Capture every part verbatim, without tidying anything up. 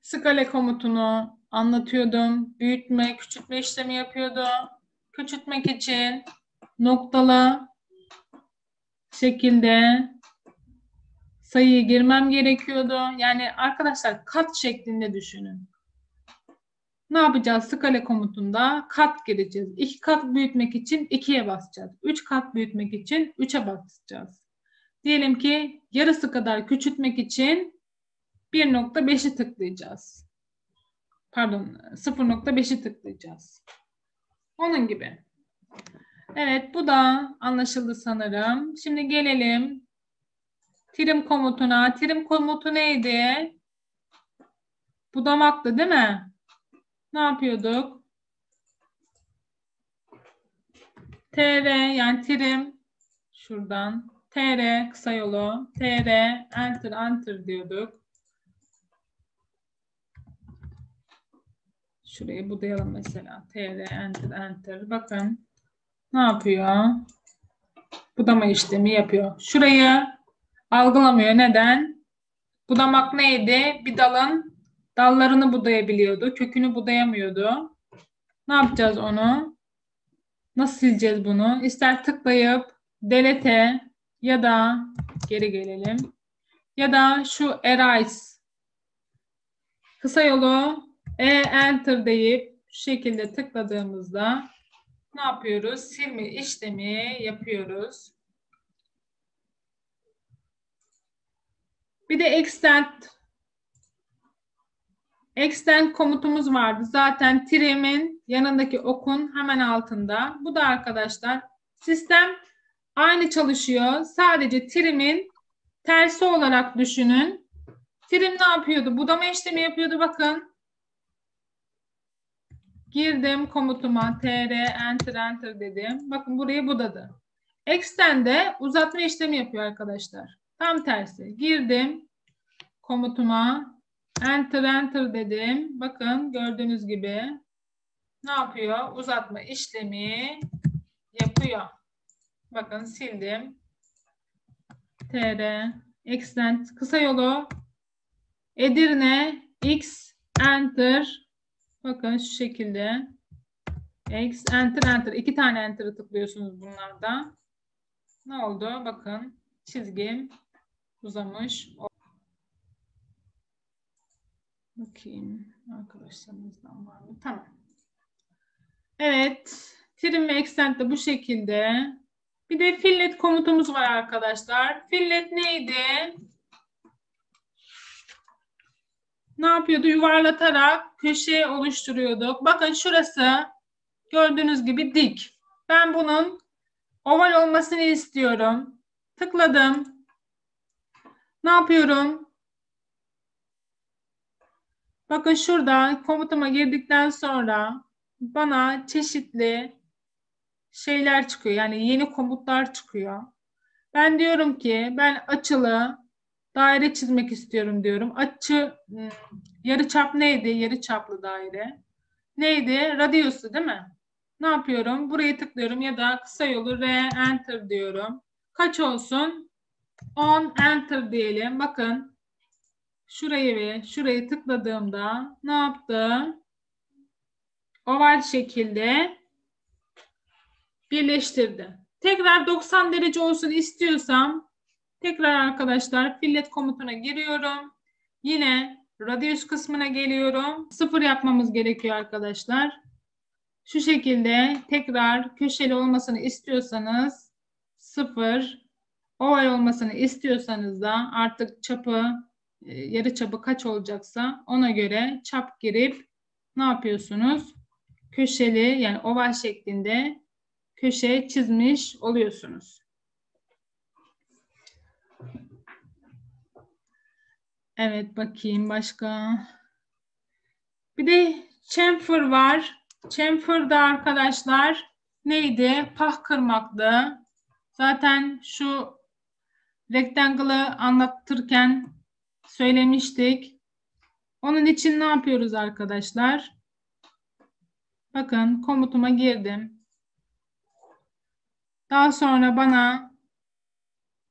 Skala komutunu anlatıyordum. Büyütme, küçültme işlemi yapıyordu. Küçültmek için noktalı şekilde sayıyı girmem gerekiyordu. Yani arkadaşlar kat şeklinde düşünün. Ne yapacağız? Skala komutunda kat gireceğiz. İki kat büyütmek için ikiye basacağız. Üç kat büyütmek için üçe basacağız. Diyelim ki yarısı kadar küçültmek için bir nokta beşi tıklayacağız. Pardon, sıfır nokta beşi tıklayacağız. Onun gibi. Evet, bu da anlaşıldı sanırım. Şimdi gelelim trim komutuna. Trim komutu neydi? Budamaktı, değil mi? Ne yapıyorduk? Tr yani trim şuradan tr kısa yolu tr enter enter diyorduk. Şurayı budayalım mesela. Tr enter enter. Bakın ne yapıyor? Budama işlemi yapıyor. Şurayı algılamıyor. Neden? Budamak neydi? Bir dalın dallarını budayabiliyordu. Kökünü budayamıyordu. Ne yapacağız onu? Nasıl sileceğiz bunu? İster tıklayıp delete ya da geri gelelim. Ya da şu erase kısa yolu e enter deyip şu şekilde tıkladığımızda ne yapıyoruz? Silme işlemi yapıyoruz. Bir de extend extend komutumuz vardı. Zaten trim'in yanındaki okun hemen altında. Bu da arkadaşlar sistem aynı çalışıyor. Sadece trim'in tersi olarak düşünün. Trim ne yapıyordu? Budama işlemi yapıyordu. Bakın. Girdim komutuma. Tr enter enter dedim. Bakın burayı budadı. Extend de uzatma işlemi yapıyor arkadaşlar. Tam tersi. Girdim komutuma. Enter enter dedim. Bakın gördüğünüz gibi ne yapıyor? Uzatma işlemi yapıyor. Bakın sildim. Tr extend kısa yolu Edirne x enter. Bakın şu şekilde x enter enter. İki tane enter'ı tıklıyorsunuz bunlarda. Ne oldu? Bakın çizgim uzamış. Bakayım arkadaşlarımızdan var mı? Tamam. Evet. Trim ve extend de bu şekilde. Bir de fillet komutumuz var arkadaşlar. Fillet neydi? Ne yapıyordu? Yuvarlatarak köşe oluşturuyorduk. Bakın şurası gördüğünüz gibi dik. Ben bunun oval olmasını istiyorum. Tıkladım. Ne yapıyorum? Bakın şurada komutuma girdikten sonra bana çeşitli şeyler çıkıyor. Yani yeni komutlar çıkıyor. Ben diyorum ki ben açılı daire çizmek istiyorum diyorum. Açı yarıçap neydi? Yarıçaplı daire. Neydi? Radyusu değil mi? Ne yapıyorum? Burayı tıklıyorum ya da kısa yolu R enter diyorum. Kaç olsun? on enter diyelim. Bakın şurayı ve şurayı tıkladığımda ne yaptı? Oval şekilde birleştirdi. Tekrar doksan derece olsun istiyorsam tekrar arkadaşlar fillet komutuna giriyorum. Yine radius kısmına geliyorum. Sıfır yapmamız gerekiyor arkadaşlar. Şu şekilde tekrar köşeli olmasını istiyorsanız sıfır, oval olmasını istiyorsanız da artık çapı, yarı çapı kaç olacaksa ona göre çap girip ne yapıyorsunuz? Köşeli yani oval şeklinde köşe çizmiş oluyorsunuz. Evet bakayım başka. Bir de chamfer var. Chamfer'da arkadaşlar neydi? Pah kırmaktı. Zaten şu rectangle'ı anlatırken söylemiştik. Onun için ne yapıyoruz arkadaşlar? Bakın komutuma girdim. Daha sonra bana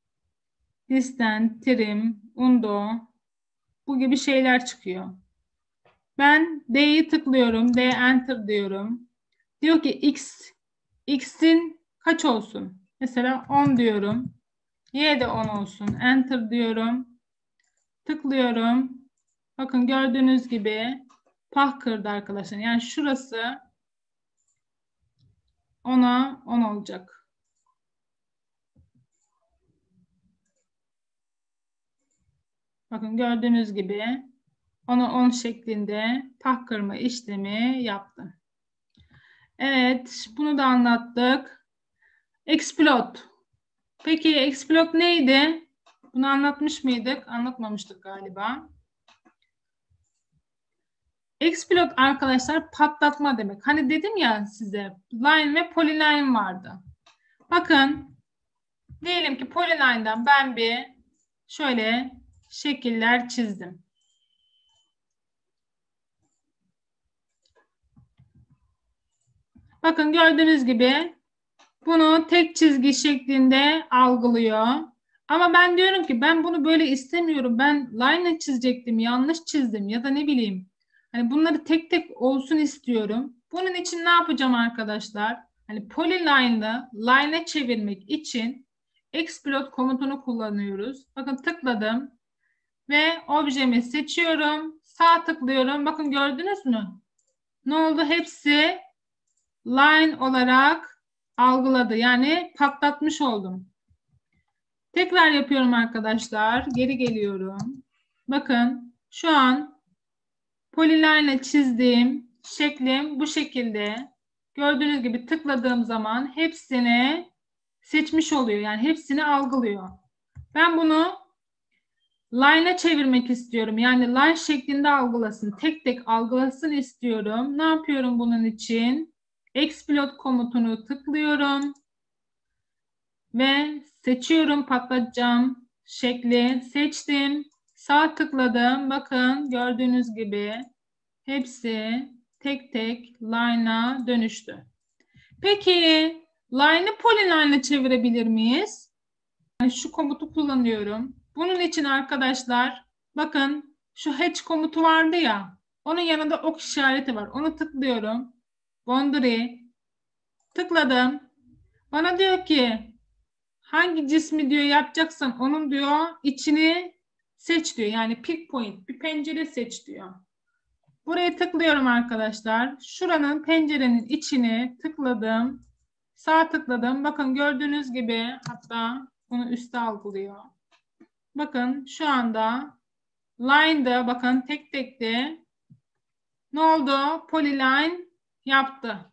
distance, trim, undo bu gibi şeyler çıkıyor. Ben D'yi tıklıyorum. D enter diyorum. Diyor ki X, X'in kaç olsun? Mesela on diyorum. Y de on olsun. Enter diyorum. Tıklıyorum. Bakın gördüğünüz gibi pah kırdı arkadaşlar. Yani şurası ona on olacak. Bakın gördüğünüz gibi ona on şeklinde pah kırma işlemi yaptım. Evet, bunu da anlattık. Explode. Peki explode neydi? Bunu anlatmış mıydık? Anlatmamıştık galiba. Explode arkadaşlar patlatma demek. Hani dedim ya size line ve polyline vardı. Bakın diyelim ki polyline'dan ben bir şöyle şekiller çizdim. Bakın gördüğünüz gibi bunu tek çizgi şeklinde algılıyor. Ama ben diyorum ki ben bunu böyle istemiyorum. Ben line çizecektim, yanlış çizdim ya da ne bileyim. Hani bunları tek tek olsun istiyorum. Bunun için ne yapacağım arkadaşlar? Hani polyline'ı line'e çevirmek için explode komutunu kullanıyoruz. Bakın tıkladım ve objemi seçiyorum. Sağ tıklıyorum. Bakın gördünüz mü? Ne oldu? Hepsi line olarak algıladı. Yani patlatmış oldum. Tekrar yapıyorum arkadaşlar. Geri geliyorum. Bakın şu an polyline çizdiğim şeklim bu şekilde. Gördüğünüz gibi tıkladığım zaman hepsini seçmiş oluyor. Yani hepsini algılıyor. Ben bunu line'a çevirmek istiyorum. Yani line şeklinde algılasın. Tek tek algılasın istiyorum. Ne yapıyorum bunun için? Explode komutunu tıklıyorum. Ve seçiyorum patlatacağım şekli. Seçtim. Sağ tıkladım. Bakın gördüğünüz gibi hepsi tek tek line'a dönüştü. Peki line'ı polyline'a çevirebilir miyiz? Yani şu komutu kullanıyorum. Bunun için arkadaşlar bakın şu hatch komutu vardı ya. Onun yanında ok işareti var. Onu tıklıyorum. Boundary tıkladım. Bana diyor ki hangi cismi diyor yapacaksan onun diyor içini seç diyor. Yani pick point bir pencere seç diyor. Buraya tıklıyorum arkadaşlar. Şuranın pencerenin içini tıkladım. Sağ tıkladım. Bakın gördüğünüz gibi hatta bunu üstte algılıyor. Bakın şu anda line'da bakın tek tekti. Ne oldu? Polyline yaptı.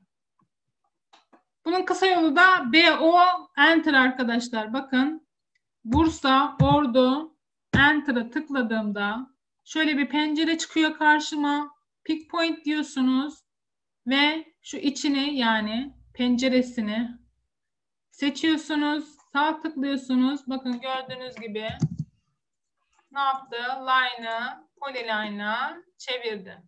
Bunun kısa yolu da B O enter arkadaşlar. Bakın Bursa, Ordu, enter'a tıkladığımda şöyle bir pencere çıkıyor karşıma. Pick point diyorsunuz ve şu içini yani penceresini seçiyorsunuz. Sağ tıklıyorsunuz. Bakın gördüğünüz gibi ne yaptı? Line'ı polyline'a çevirdi.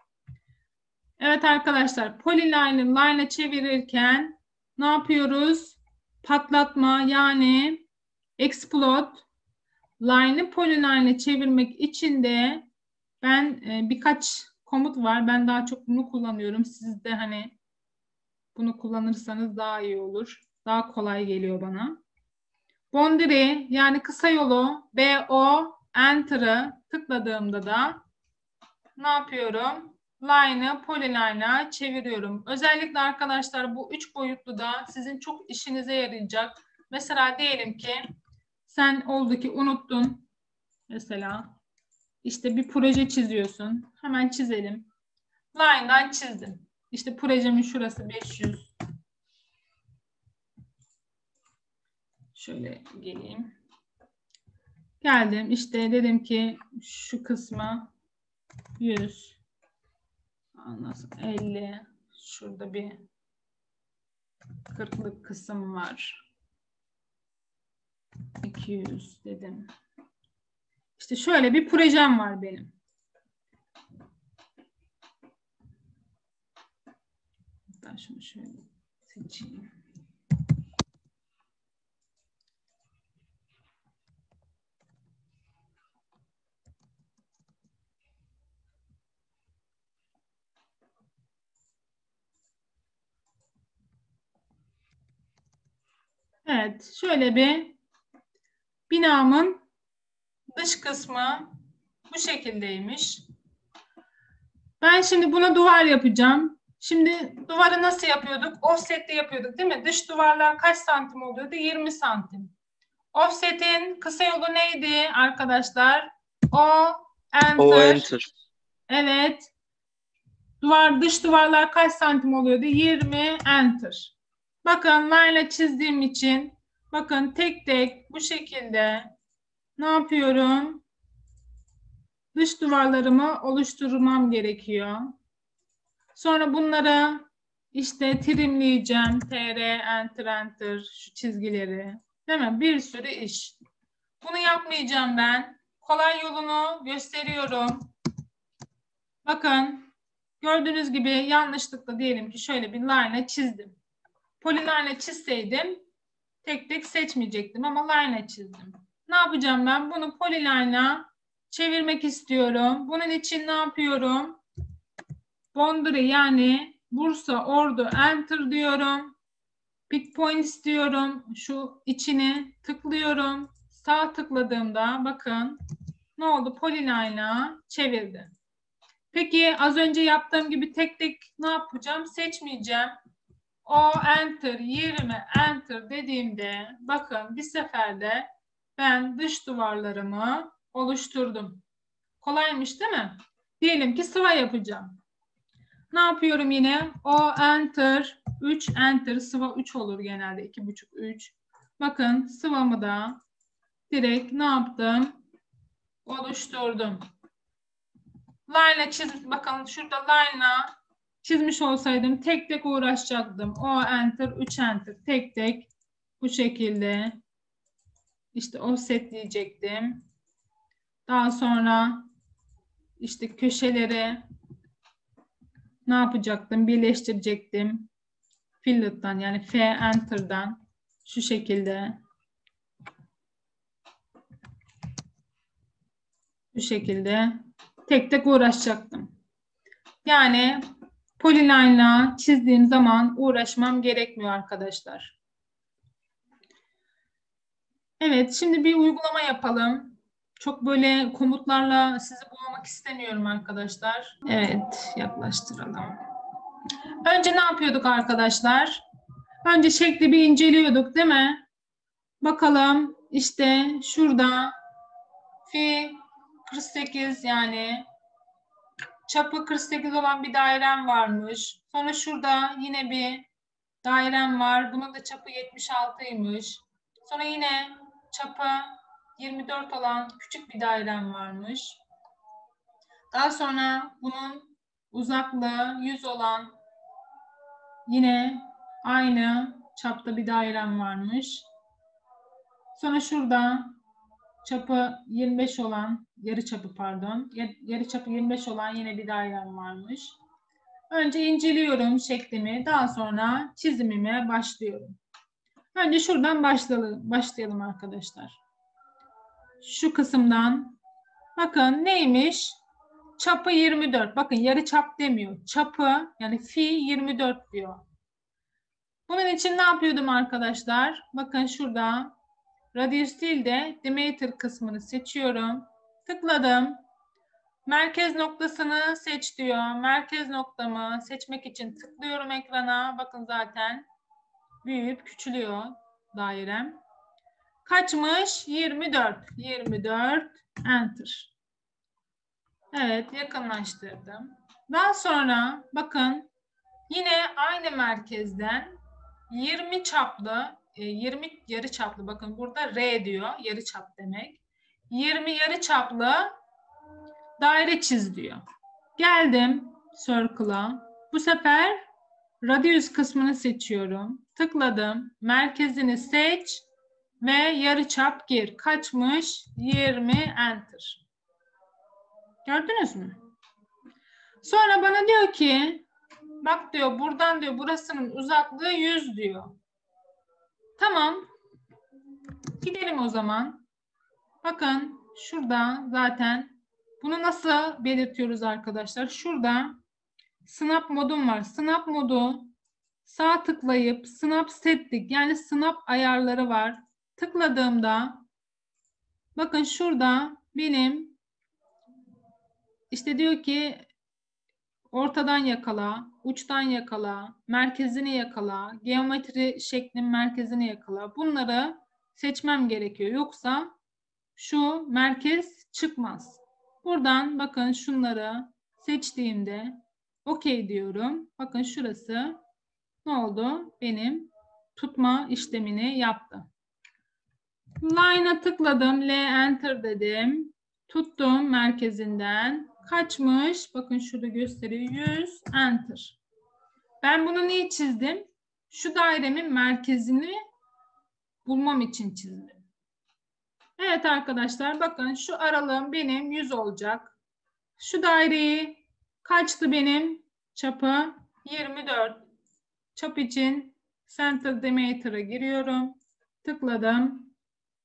Evet arkadaşlar polyline'ı line'a çevirirken ne yapıyoruz? Patlatma yani explode line'ı polyline'e çevirmek için de ben e, birkaç komut var. Ben daha çok bunu kullanıyorum. Siz de hani bunu kullanırsanız daha iyi olur. Daha kolay geliyor bana. Boundary yani kısa yolu B O enter'ı tıkladığımda da ne yapıyorum? Line'ı polyline'a çeviriyorum. Özellikle arkadaşlar bu üç boyutlu da sizin çok işinize yarayacak. Mesela diyelim ki sen oldu ki unuttun. Mesela işte bir proje çiziyorsun. Hemen çizelim. Line'dan çizdim. İşte projemin şurası beş yüz. Şöyle geleyim. Geldim. İşte dedim ki şu kısma yüz. Nasıl elli. Şurada bir kırklık kısım var. iki yüz dedim. İşte şöyle bir projem var benim. Ben şunu şöyle seçeyim. Evet, şöyle bir binamın dış kısmı bu şekildeymiş. Ben şimdi buna duvar yapacağım. Şimdi duvarı nasıl yapıyorduk? Offset'te yapıyorduk değil mi? Dış duvarlar kaç santim oluyordu? yirmi santim. Offset'in kısa yolu neydi arkadaşlar? O, O enter. enter. Evet. Duvar, dış duvarlar kaç santim oluyordu? yirmi, enter. Bakın line çizdiğim için bakın tek tek bu şekilde ne yapıyorum? Dış duvarlarımı oluşturmam gerekiyor. Sonra bunları işte trimleyeceğim. T R, enter, enter şu çizgileri. Değil mi? Bir sürü iş. Bunu yapmayacağım ben. Kolay yolunu gösteriyorum. Bakın gördüğünüz gibi yanlışlıkla diyelim ki şöyle bir line çizdim. Polyline çizseydim tek tek seçmeyecektim ama line çizdim. Ne yapacağım ben? Bunu polyline'a çevirmek istiyorum. Bunun için ne yapıyorum? Boundary yani Bursa, Ordu, enter diyorum. Pick point istiyorum. Şu içini tıklıyorum. Sağ tıkladığımda bakın ne oldu? Polyline'a çevirdi. Peki az önce yaptığım gibi tek tek ne yapacağım? Seçmeyeceğim. O enter, yirmi enter dediğimde bakın bir seferde ben dış duvarlarımı oluşturdum. Kolaymış değil mi? Diyelim ki sıva yapacağım. Ne yapıyorum yine? O enter, üç enter, sıva üç olur genelde. iki buçuk, üç. Bakın sıvamı da direkt ne yaptım? Oluşturdum. Line'la çiz, bakın şurada line'la çizmiş olsaydım tek tek uğraşacaktım. O enter, üç enter, tek tek bu şekilde işte offset diyecektim. Daha sonra işte köşeleri ne yapacaktım? Birleştirecektim. Fillet'tan yani F enter'dan şu şekilde bu şekilde tek tek uğraşacaktım. Yani polyline'la çizdiğim zaman uğraşmam gerekmiyor arkadaşlar. Evet, şimdi bir uygulama yapalım. Çok böyle komutlarla sizi bulmak istemiyorum arkadaşlar. Evet, yaklaştıralım. Önce ne yapıyorduk arkadaşlar? Önce şekli bir inceliyorduk değil mi? Bakalım işte şurada fi kırk sekiz yani çapı kırk sekiz olan bir dairem varmış. Sonra şurada yine bir dairem var. Bunun da çapı yetmiş altıymış. Sonra yine çapı yirmi dört olan küçük bir dairem varmış. Daha sonra bunun uzaklığı yüz olan yine aynı çapta bir dairem varmış. Sonra şurada çapı yirmi beş olan, yarı çapı pardon, yarı çapı yirmi beş olan yine bir dairem varmış. Önce inceliyorum şeklimi, daha sonra çizimime başlıyorum. Önce şuradan başlayalım, başlayalım arkadaşlar. Şu kısımdan, bakın neymiş? Çapı yirmi dört. Bakın yarı çap demiyor. Çapı yani fi yirmi dört diyor. Bunun için ne yapıyordum arkadaşlar? Bakın şurada radius değil de diameter kısmını seçiyorum. Tıkladım. Merkez noktasını seç diyor. Merkez noktamı seçmek için tıklıyorum ekrana. Bakın zaten büyüyüp küçülüyor dairem. Kaçmış? yirmi dört. yirmi dört. Enter. Evet, yakınlaştırdım. Daha sonra bakın yine aynı merkezden yirmi çaplı, yirmi yarı çaplı, bakın burada R diyor, yarı çap demek. yirmi yarı çaplı daire çiz diyor. Geldim circle'a. Bu sefer radius kısmını seçiyorum. Tıkladım. Merkezini seç ve yarıçap gir. Kaçmış? yirmi enter. Gördünüz mü? Sonra bana diyor ki bak diyor buradan diyor burasının uzaklığı yüz diyor. Tamam. Gidelim o zaman. Bakın şurada zaten bunu nasıl belirtiyoruz arkadaşlar? Şurada snap modum var. Snap modu sağ tıklayıp snap setting yani snap ayarları var. Tıkladığımda bakın şurada benim işte diyor ki ortadan yakala, uçtan yakala, merkezini yakala, geometri şeklin merkezini yakala. Bunları seçmem gerekiyor. Yoksa şu merkez çıkmaz. Buradan bakın şunları seçtiğimde OK diyorum. Bakın şurası ne oldu? Benim tutma işlemini yaptı. Line'a tıkladım. L enter dedim. Tuttum merkezinden. Kaçmış? Bakın şurada gösteriyor. yüz enter. Ben bunu niye çizdim? Şu dairemin merkezini bulmam için çizdim. Evet arkadaşlar bakın şu aralığım benim yüz olacak. Şu daireyi kaçtı benim? Çapı yirmi dört. Çap için center diameter'a giriyorum. Tıkladım.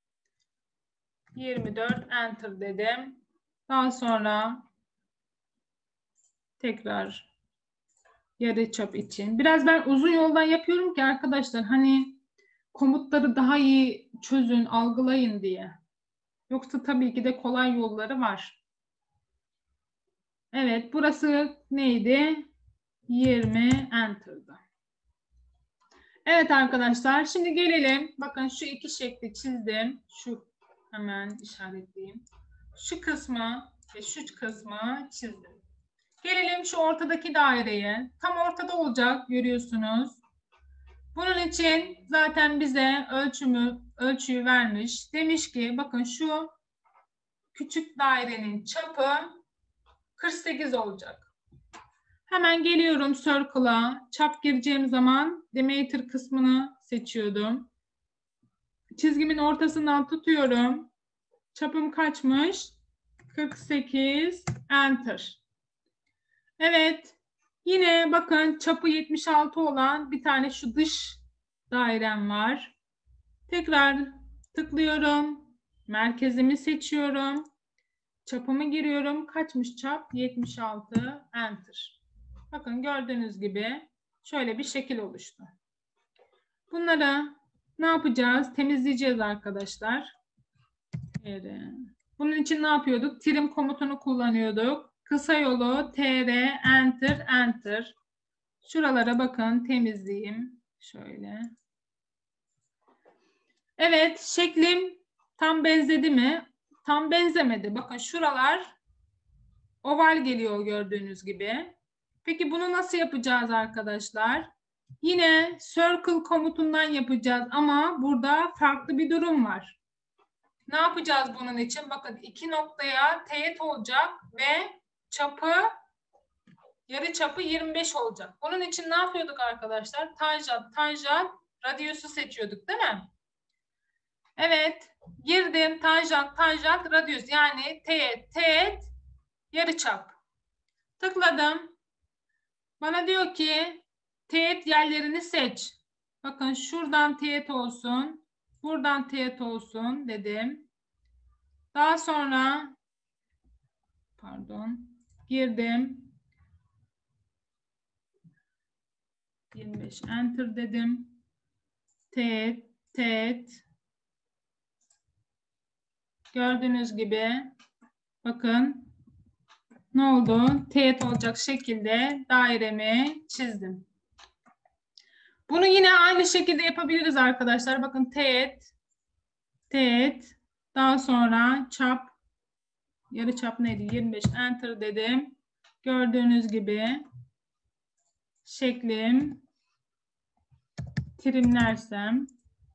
yirmi dört enter dedim. Daha sonra tekrar yarıçap için. Biraz ben uzun yoldan yapıyorum ki arkadaşlar hani komutları daha iyi çözün, algılayın diye. Yoksa tabii ki de kolay yolları var. Evet, burası neydi? yirmi enter'dı. Evet arkadaşlar, şimdi gelelim. Bakın şu iki şekli çizdim. Şu hemen işaretleyeyim. Şu kısmı ve şu kısmı çizdim. Gelelim şu ortadaki daireye. Tam ortada olacak görüyorsunuz. Bunun için zaten bize ölçümü, ölçüyü vermiş. Demiş ki bakın şu küçük dairenin çapı kırk sekiz olacak. Hemen geliyorum circle'a. Çap gireceğim zaman diameter kısmını seçiyordum. Çizgimin ortasından tutuyorum. Çapım kaçmış? kırk sekiz enter. Evet. Yine bakın çapı yetmiş altı olan bir tane şu dış dairem var. Tekrar tıklıyorum. Merkezimi seçiyorum. Çapımı giriyorum. Kaçmış çap? yetmiş altı enter. Bakın gördüğünüz gibi şöyle bir şekil oluştu. Bunları ne yapacağız? Temizleyeceğiz arkadaşlar. Bunun için ne yapıyorduk? Trim komutunu kullanıyorduk. Kısa yolu tr enter enter. Şuralara bakın temizleyeyim. Şöyle. Evet, şeklim tam benzedi mi? Tam benzemedi. Bakın şuralar oval geliyor gördüğünüz gibi. Peki bunu nasıl yapacağız arkadaşlar? Yine circle komutundan yapacağız ama burada farklı bir durum var. Ne yapacağız bunun için? Bakın iki noktaya teğet olacak ve çapı yarı çapı yirmi beş olacak. Bunun için ne yapıyorduk arkadaşlar? Tanjant, tanjant, radyüsü seçiyorduk değil mi? Evet. Girdim. Tanjant, tanjant, radyüs. Yani teğet, teğet, yarıçap. Tıkladım. Bana diyor ki teğet yerlerini seç. Bakın şuradan teğet olsun. Buradan teğet olsun dedim. Daha sonra pardon girdim. yirmi beş enter dedim. Teğet, teğet. Gördüğünüz gibi bakın ne oldu? Teğet olacak şekilde dairemi çizdim. Bunu yine aynı şekilde yapabiliriz arkadaşlar. Bakın teğet, teğet, daha sonra çap, yarı çap neydi? yirmi beş enter dedim. Gördüğünüz gibi şeklim trimlersem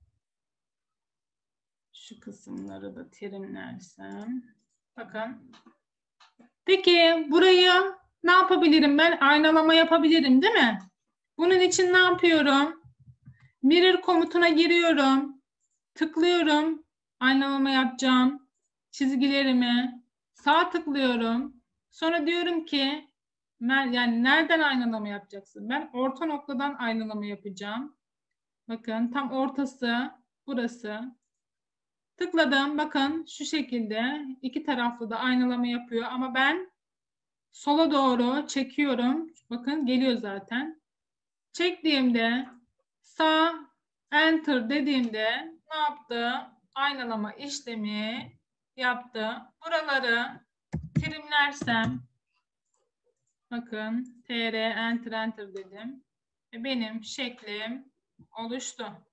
şu kısımları da trimlersem bakın. Peki burayı ne yapabilirim ben? Aynalama yapabilirim değil mi? Bunun için ne yapıyorum? Mirror komutuna giriyorum. Tıklıyorum. Aynalama yapacağım. Çizgilerimi sağ tıklıyorum. Sonra diyorum ki yani nereden aynalama yapacaksın? Ben orta noktadan aynalama yapacağım. Bakın tam ortası burası. Tıkladım. Bakın şu şekilde iki taraflı da aynalama yapıyor ama ben sola doğru çekiyorum. Bakın geliyor zaten. Çektiğimde sağ enter dediğimde ne yaptı? Aynalama işlemi yaptı. Buraları trimlersem bakın tr enter enter dedim. Ve benim şeklim oluştu.